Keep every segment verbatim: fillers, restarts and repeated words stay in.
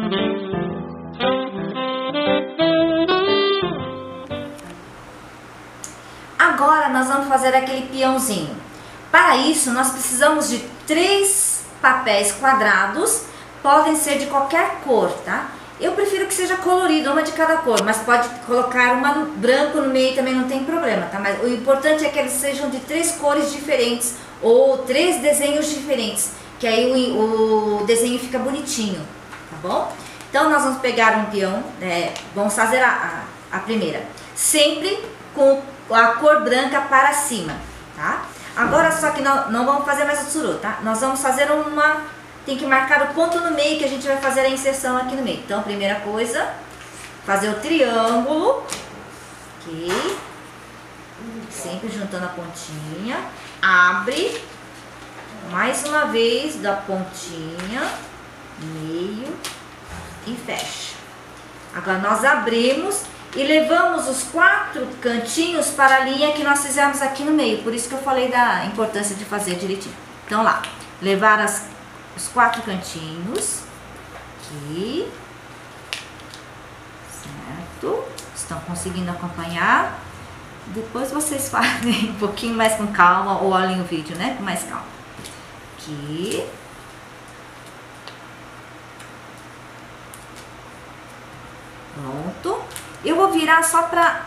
Agora nós vamos fazer aquele peãozinho. Para isso nós precisamos de três papéis quadrados, podem ser de qualquer cor, tá? Eu prefiro que seja colorido, uma de cada cor, mas pode colocar uma branco no meio também, não tem problema, tá? Mas o importante é que eles sejam de três cores diferentes ou três desenhos diferentes, que aí o, o desenho fica bonitinho, tá bom? Então nós vamos pegar um peão, é, vamos fazer a, a, a primeira, sempre com a cor branca para cima, tá? Agora só que não, não vamos fazer mais o tsuru, tá? Nós vamos fazer uma, tem que marcar o ponto no meio que a gente vai fazer a inserção aqui no meio. Então, primeira coisa, fazer o triângulo, ok? Sempre juntando a pontinha, abre, mais uma vez da pontinha, meio e fecha. Agora nós abrimos e levamos os quatro cantinhos para a linha que nós fizemos aqui no meio. Por isso que eu falei da importância de fazer direitinho. Então lá, levar as, os quatro cantinhos aqui, certo? Estão conseguindo acompanhar? Depois vocês fazem um pouquinho mais com calma ou olhem o vídeo, né? Com mais calma. Aqui. Pronto. Eu vou virar só para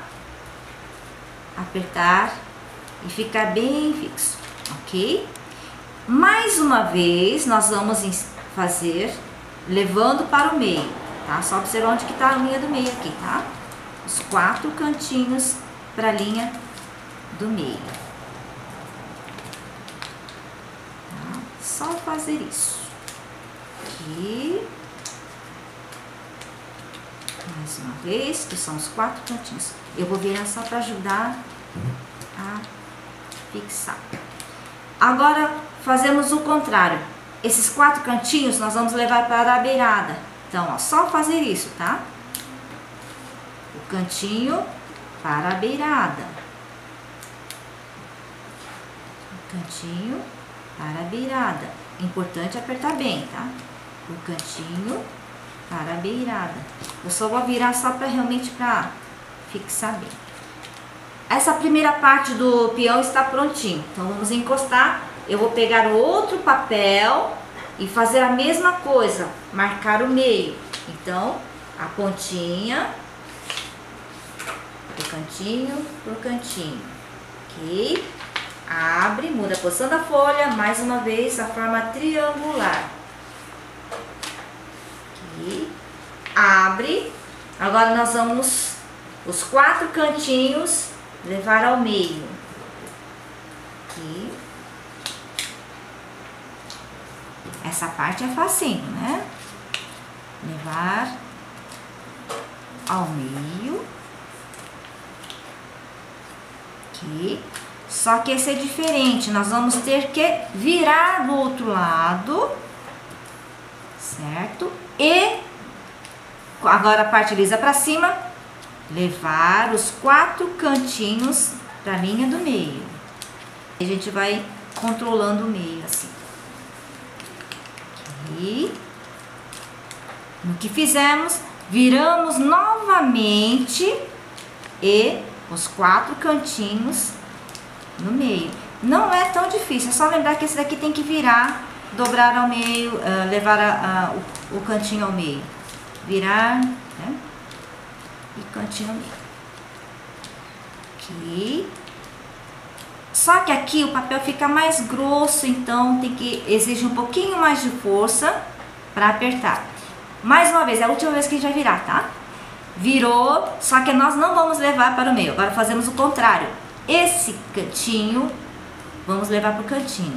apertar e ficar bem fixo, ok? Mais uma vez, nós vamos fazer levando para o meio, tá? Só observar onde que tá a linha do meio aqui, tá? Os quatro cantinhos para a linha do meio. Tá? Só fazer isso. Aqui. Mais uma vez, que são os quatro cantinhos. Eu vou virar só para ajudar a fixar. Agora, fazemos o contrário. Esses quatro cantinhos nós vamos levar para a beirada. Então, ó, só fazer isso, tá? O cantinho para a beirada. O cantinho para a beirada. Importante apertar bem, tá? O cantinho para a beirada. Eu só vou virar só para realmente para fixar bem. Essa primeira parte do peão está prontinho. Então vamos encostar. Eu vou pegar o outro papel e fazer a mesma coisa, marcar o meio. Então a pontinha do cantinho pro cantinho, ok? Abre, muda a posição da folha, mais uma vez a forma triangular. Aqui, abre. Agora nós vamos os quatro cantinhos levar ao meio. Aqui. Essa parte é facinho, né? Levar ao meio. Aqui. Só que esse é diferente. Nós vamos ter que virar do outro lado, certo? E agora a parte lisa para cima, levar os quatro cantinhos para a linha do meio. A gente vai controlando o meio assim. Aqui. No que fizemos, viramos novamente e os quatro cantinhos no meio. Não é tão difícil, é só lembrar que esse daqui tem que virar, dobrar ao meio, uh, levar a, a, o, o cantinho ao meio. Virar, né? E cantinho ao meio. Aqui. Só que aqui o papel fica mais grosso, então tem que exige um pouquinho mais de força para apertar. Mais uma vez, é a última vez que a gente vai virar, tá? Virou, só que nós não vamos levar para o meio. Agora fazemos o contrário. Esse cantinho, vamos levar para o cantinho.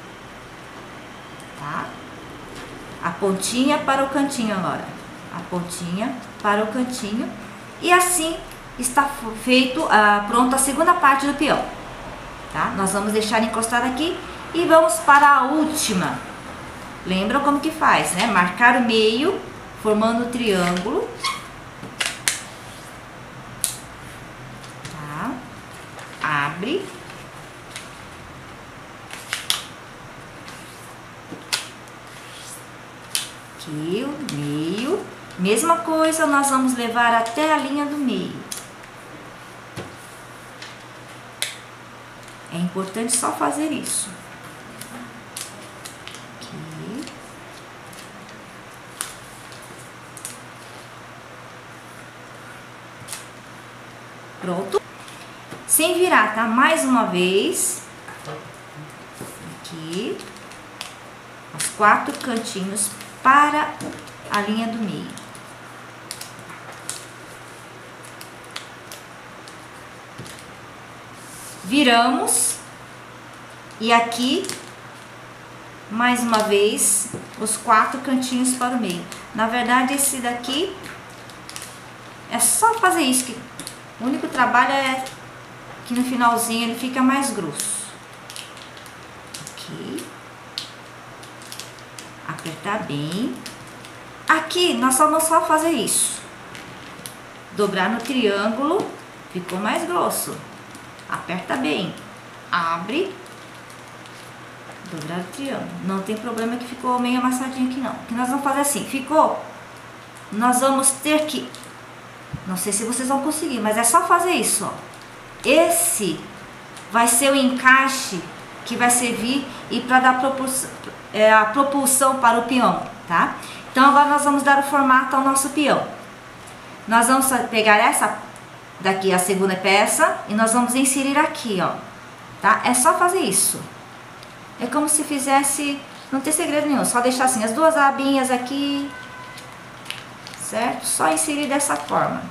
Tá? A pontinha para o cantinho agora. A pontinha para o cantinho. E assim está feito, ah, pronto a segunda parte do peão. Tá? Nós vamos deixar encostado aqui e vamos para a última. Lembram como que faz, né? Marcar o meio, formando o triângulo. Tá? Abre. Aqui o meio, mesma coisa, nós vamos levar até a linha do meio. É importante só fazer isso. Aqui. Pronto. Sem virar, tá? Mais uma vez. Aqui. Os quatro cantinhos para a linha do meio. Viramos. E aqui, mais uma vez, os quatro cantinhos para o meio. Na verdade, esse daqui é só fazer isso. Que o único trabalho é que no finalzinho ele fica mais grosso. Aqui. Apertar bem. Aqui nós só vamos só fazer isso. Dobrar no triângulo, ficou mais grosso. Aperta bem. Abre. Dobrar o triângulo. Não tem problema que ficou meio amassadinho aqui não. O que nós vamos fazer assim, ficou? Nós vamos ter que... Não sei se vocês vão conseguir, mas é só fazer isso, ó. Esse vai ser o encaixe que vai servir e para dar propulsão, é, a propulsão para o peão, tá? Então agora nós vamos dar o formato ao nosso peão. Nós vamos pegar essa daqui, a segunda peça, e nós vamos inserir aqui, ó, tá? É só fazer isso. É como se fizesse, não tem segredo nenhum, só deixar assim as duas abinhas aqui, certo? Só inserir dessa forma.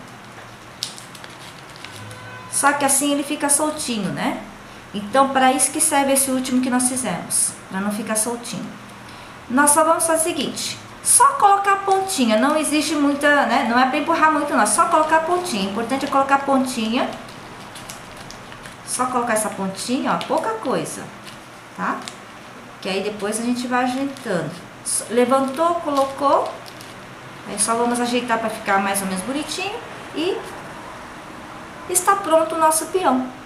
Só que assim ele fica soltinho, né? Então, para isso que serve esse último que nós fizemos, para não ficar soltinho. Nós só vamos fazer o seguinte, só colocar a pontinha, não existe muita, né? Não é para empurrar muito não, só colocar a pontinha. O importante é colocar a pontinha, só colocar essa pontinha, ó, pouca coisa, tá? Que aí depois a gente vai ajeitando. Levantou, colocou, aí só vamos ajeitar para ficar mais ou menos bonitinho e está pronto o nosso peão.